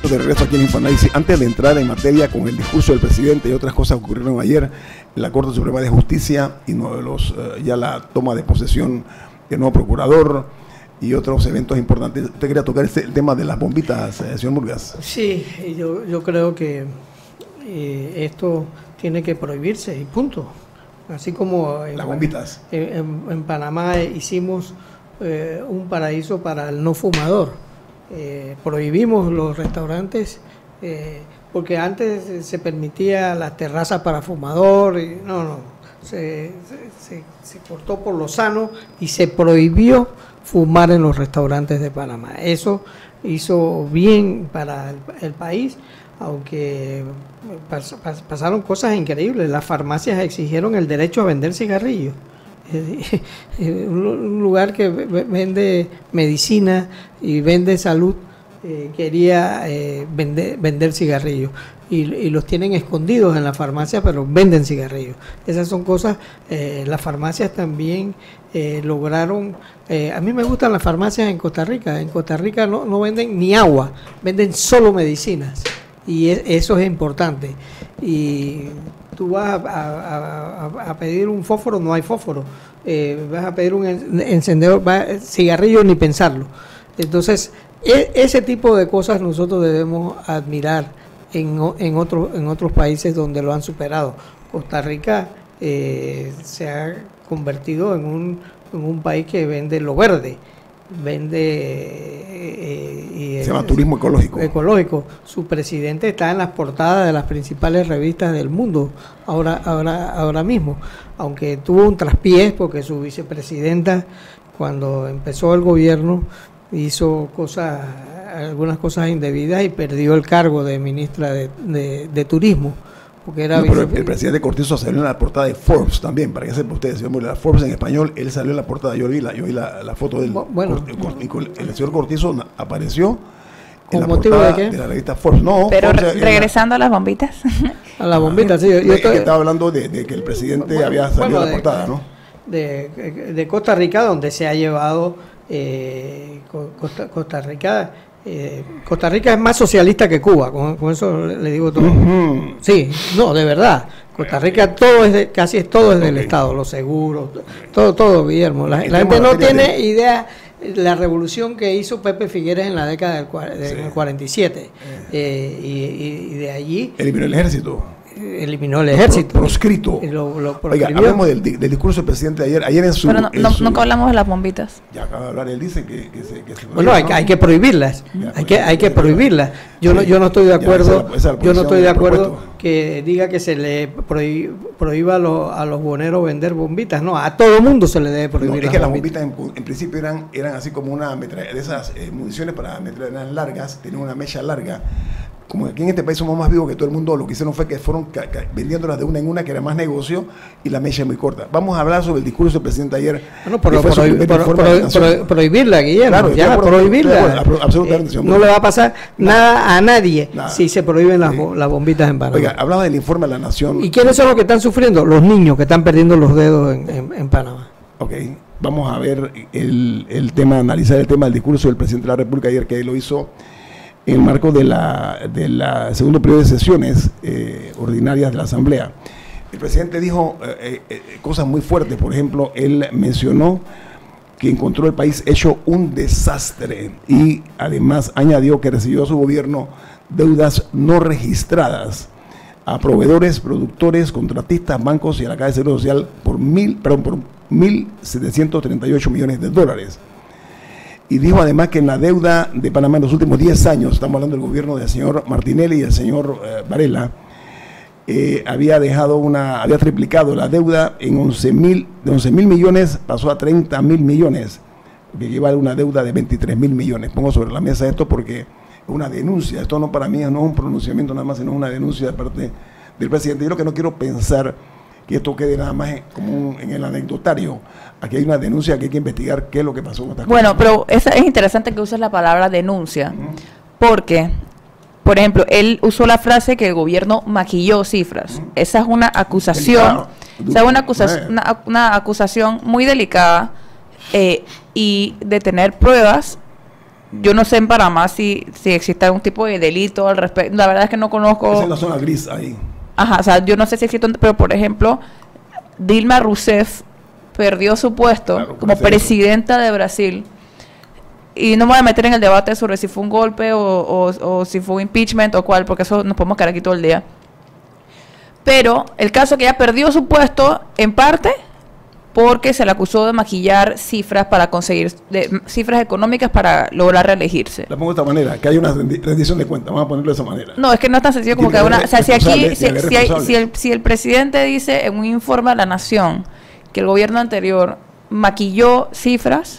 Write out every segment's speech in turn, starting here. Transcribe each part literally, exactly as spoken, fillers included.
De regreso aquí en Infoanálisis. Antes de entrar en materia con el discurso del presidente y otras cosas que ocurrieron ayer en la Corte Suprema de Justicia y no de los, uh, ya la toma de posesión del nuevo procurador y otros eventos importantes, ¿usted quería tocar este, el tema de las bombitas, eh, señor Murgas? Sí, yo, yo creo que eh, esto tiene que prohibirse y punto. Así como en, las bombitas. En, en, en Panamá hicimos eh, un paraíso para el no fumador. Eh, prohibimos los restaurantes eh, porque antes se permitía las terrazas para fumador y no, no, se, se, se cortó por lo sano y se prohibió fumar en los restaurantes de Panamá. Eso hizo bien para el, el país, aunque pas, pas, pasaron cosas increíbles. Las farmacias exigieron el derecho a vender cigarrillos. Un lugar que vende medicina y vende salud eh, quería eh, vender, vender cigarrillos y, y los tienen escondidos en la farmacia, pero venden cigarrillos. Esas son cosas. Eh, las farmacias también eh, lograron. Eh, a mí me gustan las farmacias en Costa Rica. En Costa Rica no, no venden ni agua, venden solo medicinas y es, eso es importante. Y tú vas a, a, a, a pedir un fósforo, no hay fósforo. Eh, vas a pedir un encendedor, va, cigarrillo, ni pensarlo. Entonces, e, ese tipo de cosas nosotros debemos admirar en, en, otro, en otros países donde lo han superado. Costa Rica eh, se ha convertido en un, en un país que vende lo verde. Vende eh, y se llama es, turismo ecológico. Ecológico. Su presidente está en las portadas de las principales revistas del mundo ahora, ahora, ahora mismo, aunque tuvo un traspiés porque su vicepresidenta, cuando empezó el gobierno, hizo cosas, algunas cosas indebidas y perdió el cargo de ministra de, de, de turismo. Porque era no, pero el, el presidente Cortizo salió en la portada de Forbes también, para que sepan ustedes, señor, la Forbes en español, él salió en la portada, yo vi la, yo vi la, la foto del bueno, el, el, el señor Cortizo apareció en la motivo portada de, qué? de la revista Forbes. No, pero Forbes, re regresando la, a las bombitas. A las bombitas, sí. Yo, yo es que estaba hablando de, de que el presidente bueno, había salido bueno, en la portada, de, ¿no? De, de Costa Rica, donde se ha llevado eh, Costa, Costa Rica. Eh, Costa Rica es más socialista que Cuba, con, con eso le digo todo. Uh-huh. Sí, no, de verdad. Costa Rica todo es de, casi todo es del okay. Estado, los seguros, todo, todo, Guillermo. La, la gente no tiene de... idea la revolución que hizo Pepe Figueres en la década del, del sí. cuarenta y siete eh, y, y de allí eliminó el ejército. Eliminó el ejército. Pro, proscrito. Lo, lo Oiga, hablamos del, del discurso del presidente de ayer. Ayer en su. Pero no, en no, su, nunca hablamos de las bombitas. Ya acaba de hablar, él dice que, que se. Que se bueno, hay, ¿no? hay que prohibirlas. Ya, hay, que, hay que prohibirlas. Yo sí. no yo no estoy de acuerdo. Ya, esa, esa yo no estoy de acuerdo propuesto. que diga que se le prohíba, prohíba a, los, a los buhoneros vender bombitas. No, a todo mundo se le debe prohibir. No, es que las bombitas, las bombitas en, en principio eran, eran así como una metralla, de esas eh, municiones para metralletas largas, tenían una mecha larga. Como aquí en este país somos más vivos que todo el mundo, lo que hicieron fue que fueron ca ca vendiéndolas de una en una, que era más negocio, y la mecha muy corta. Vamos a hablar sobre el discurso del presidente ayer. Bueno, pero pro, pro, pro, pro, pro, prohibirla, Guillermo, claro, ya, prohibirla. Bueno, absolutamente. Eh, no le va a pasar nada, nada a nadie nada. si se prohíben las, sí. las bombitas en Panamá. Oiga, hablaba del informe de la Nación. ¿Y quiénes son los que están sufriendo? Los niños que están perdiendo los dedos en, en, en Panamá. Ok, vamos a ver el, el tema, analizar el tema del discurso del presidente de la República ayer, que lo hizo en el marco de la, de la segundo periodo de sesiones eh, ordinarias de la Asamblea. El presidente dijo eh, eh, cosas muy fuertes. Por ejemplo, él mencionó que encontró el país hecho un desastre y además añadió que recibió a su gobierno deudas no registradas a proveedores, productores, contratistas, bancos y a la Caja de Seguro Social por mil, perdón, por mil setecientos treinta y ocho millones de dólares. Y dijo además que en la deuda de Panamá en los últimos diez años, estamos hablando del gobierno del señor Martinelli y del señor eh, Varela, eh, había dejado una, había triplicado la deuda en once mil, de once mil millones pasó a treinta mil millones, que lleva una deuda de veintitrés mil millones. Pongo sobre la mesa esto porque es una denuncia, esto no para mí no es un pronunciamiento nada más, sino una denuncia de parte del presidente. Yo lo que no quiero pensar que esto quede nada más como un, en el anecdotario. Aquí hay una denuncia que hay que investigar qué es lo que pasó con estas Bueno, cosas. pero esa, es interesante que uses la palabra denuncia, uh-huh. porque, por ejemplo, él usó la frase que el gobierno maquilló cifras. Uh-huh. Esa es una acusación, esa es una, acusa una, una acusación muy delicada eh, y de tener pruebas Yo no sé en Panamá si, si existe algún tipo de delito al respecto. La verdad es que no conozco. Es en la zona gris ahí. Ajá, o sea, yo no sé si existe, un, pero por ejemplo, Dilma Rousseff perdió su puesto claro, como presidenta de Brasil. Y no me voy a meter en el debate sobre si fue un golpe o, o, o si fue un impeachment o cuál, porque eso nos podemos quedar aquí todo el día. Pero el caso es que ella perdió su puesto en parte porque se le acusó de maquillar cifras para conseguir de, cifras económicas para lograr reelegirse. La pongo de esta manera, que hay una rendición de cuentas, vamos a ponerlo de esa manera. No, es que no es tan sencillo como que una... O sea, si aquí, si, si, hay, si, el, si el presidente dice en un informe a la Nación que el gobierno anterior maquilló cifras,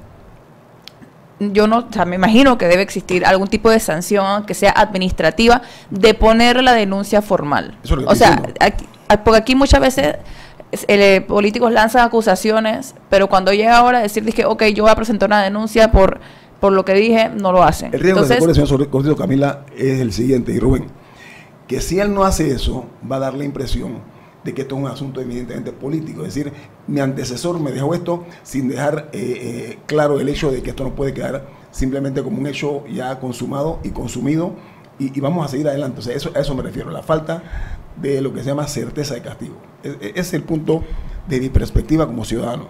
uh-huh. yo no, o sea, me imagino que debe existir algún tipo de sanción que sea administrativa de poner la denuncia formal. Eso es lo que o sea, aquí, porque aquí muchas veces... Eh, políticos lanzan acusaciones, pero cuando llega ahora a decir que ok, yo voy a presentar una denuncia por, por lo que dije, no lo hacen. El riesgo Entonces, que se corre, señor Cortito, Camila, es el siguiente, y Rubén, que si él no hace eso, va a dar la impresión de que esto es un asunto evidentemente político, es decir, mi antecesor me dejó esto sin dejar eh, eh, claro el hecho de que esto no puede quedar simplemente como un hecho ya consumado y consumido, y, y vamos a seguir adelante. O sea, eso, a eso me refiero, la falta de lo que se llama certeza de castigo. Ese es el punto de mi perspectiva como ciudadano.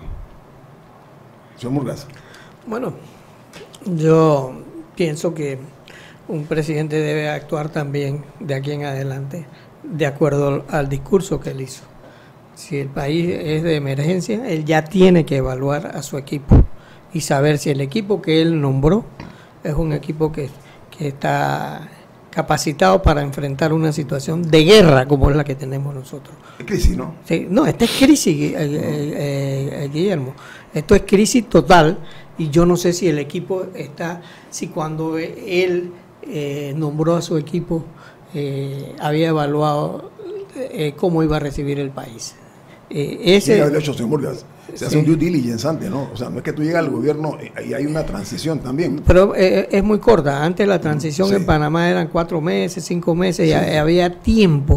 Señor Murgas. Bueno, yo pienso que un presidente debe actuar también de aquí en adelante de acuerdo al discurso que él hizo. Si el país es de emergencia, él ya tiene que evaluar a su equipo y saber si el equipo que él nombró es un equipo que, que está capacitado para enfrentar una situación de guerra como es la que tenemos nosotros. Es crisis, ¿no? Sí, no, esta es crisis, eh, eh, eh, Guillermo. Esto es crisis total y yo no sé si el equipo está, si cuando él eh, nombró a su equipo eh, había evaluado eh, cómo iba a recibir el país. Eh, ese, sí, hecho, señor Murgas. Se hace sí. un due diligence antes, ¿no? O sea, no es que tú llegas al gobierno y hay una transición también. Pero eh, es muy corta. Antes la transición sí. en Panamá eran cuatro meses, cinco meses, sí. y había tiempo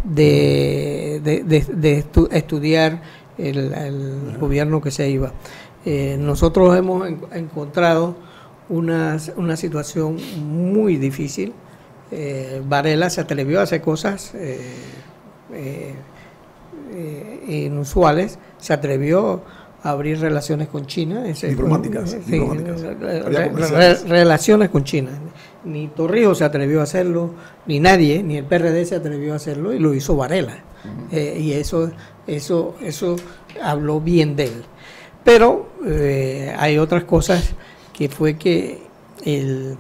de, de, de, de estu estudiar el, el gobierno que se iba. Eh, nosotros hemos en encontrado una, una situación muy difícil. Eh, Varela se atrevió a hacer cosas eh, eh, eh, inusuales, se atrevió a abrir relaciones con China. Ese diplomáticas. Sí, diplomáticas. Re, re, re, relaciones con China. Ni Torrijos se atrevió a hacerlo, ni nadie, ni el P R D se atrevió a hacerlo, y lo hizo Varela. Uh-huh. eh, y eso, eso, eso habló bien de él. Pero eh, hay otras cosas que fue que el,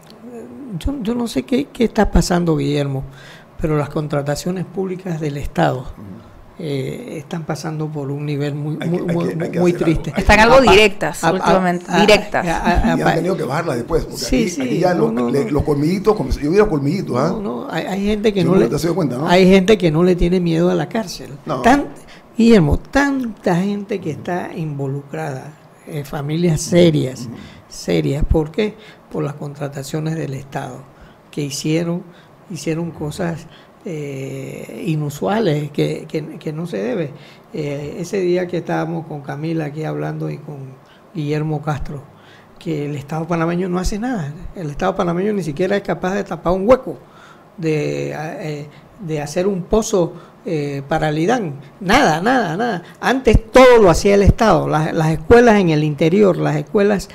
yo, yo no sé qué, qué está pasando, Guillermo, pero las contrataciones públicas del Estado uh-huh. eh, están pasando por un nivel muy, muy, que, muy, que, muy triste. Algo. Están algo directas a, últimamente, a, a, directas. A, a, a, y han tenido que bajarlas después, porque sí, aquí, sí, aquí ya no, los, no, le, no. los colmillitos, como, yo vi los colmillitos. ¿Ah? No, no, hay, hay gente que no le, te cuenta, ¿no? hay gente que no le tiene miedo a la cárcel. No. Tan, Guillermo, tanta gente que está involucrada, eh, familias serias, uh-huh. serias. ¿Por qué? Por las contrataciones del Estado, que hicieron, hicieron cosas eh, inusuales, que, que, que no se debe. Eh, ese día que estábamos con Camila aquí hablando y con Guillermo Castro, que el Estado panameño no hace nada. El Estado panameño ni siquiera es capaz de tapar un hueco, de, eh, de hacer un pozo Eh, para el IDAN, nada, nada, nada. Antes todo lo hacía el Estado, las, las escuelas en el interior, las escuelas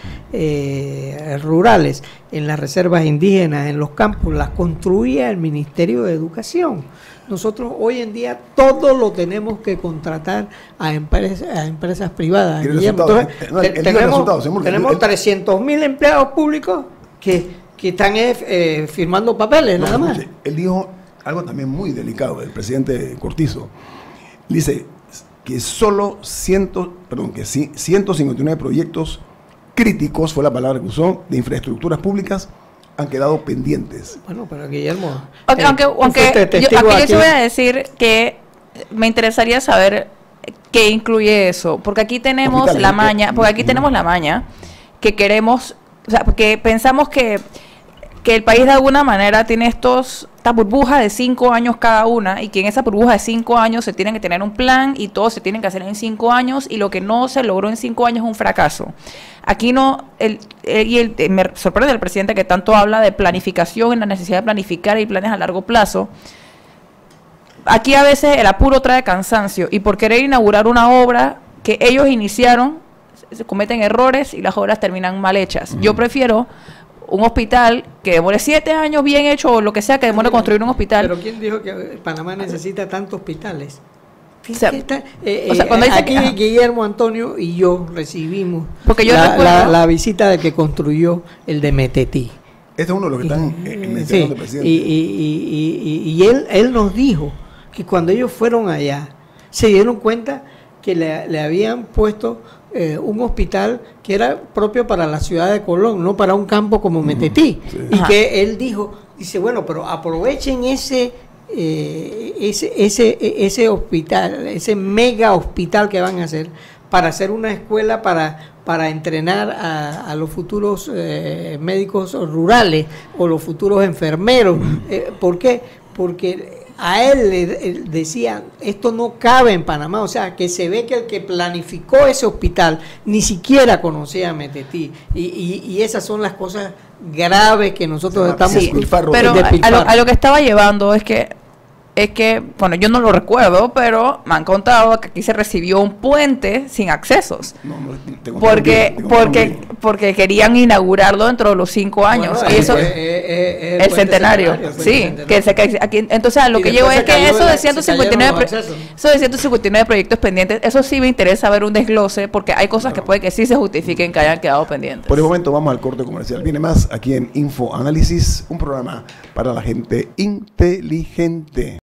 eh, rurales, en las reservas indígenas, en los campos, las construía el Ministerio de Educación. Nosotros hoy en día todo lo tenemos que contratar a empresas, a empresas privadas. Entonces, no, el, el tenemos tenemos trescientos mil empleados públicos que, que están eh, firmando papeles, no, nada más. Él dijo algo también muy delicado, el presidente Cortizo. Dice que solo ciento, perdón, que ciento cincuenta y nueve proyectos críticos, fue la palabra que usó, de infraestructuras públicas han quedado pendientes. Bueno, pero Guillermo... Okay, eh, aunque aunque yo, aquí yo te voy a decir que me interesaría saber qué incluye eso, porque aquí tenemos Hospitales, la maña, porque aquí mm. tenemos la maña que queremos, o sea, porque pensamos que que el país de alguna manera tiene estos, esta burbuja de cinco años cada una, y que en esa burbuja de cinco años se tienen que tener un plan y todo se tienen que hacer en cinco años, y lo que no se logró en cinco años es un fracaso. Aquí no, el, el, y el, me sorprende el presidente que tanto habla de planificación, en la necesidad de planificar y planes a largo plazo. Aquí a veces el apuro trae cansancio, y por querer inaugurar una obra que ellos iniciaron, se cometen errores y las obras terminan mal hechas. Uh-huh. Yo prefiero un hospital que demore siete años bien hecho, o lo que sea que demore construir un hospital. Pero ¿quién dijo que Panamá necesita tantos hospitales? O sea, está, eh, o sea, cuando dice aquí que, Guillermo Antonio y yo recibimos porque yo la, recuerdo, la, la visita de que construyó el de Metetí. Este es uno de los que están y, en el sí, presidente. Y, y, y, y, y él, él nos dijo que cuando ellos fueron allá, se dieron cuenta que le, le habían puesto eh, un hospital que era propio para la ciudad de Colón, no para un campo como Metetí. Uh-huh. Sí. Y Ajá. que él dijo, dice, bueno, pero aprovechen ese... Eh, ese, ese, ese hospital, ese mega hospital que van a hacer para hacer una escuela para, para entrenar a, a los futuros eh, médicos rurales o los futuros enfermeros. Eh, ¿Por qué? Porque a él le él decían, esto no cabe en Panamá, o sea, que se ve que el que planificó ese hospital ni siquiera conocía a Metetí, y, y, y esas son las cosas graves que nosotros sí, estamos... Sí, pero a lo, a lo que estaba llevando es que, es que, bueno, yo no lo recuerdo, pero me han contado que aquí se recibió un puente sin accesos, no, no, tengo porque tengo porque porque querían inaugurarlo dentro de los cinco años, bueno, y eso, es, es, es, el centenario, centenario sí, centenario. que se que aquí, entonces a lo y que llego es que eso de ciento cincuenta y nueve eso de ciento cincuenta y nueve proyectos pendientes, eso sí me interesa ver un desglose, porque hay cosas claro. que puede que sí se justifiquen que hayan quedado pendientes. Por el momento vamos al corte comercial. Viene más aquí en Info Análisis, un programa para la gente inteligente.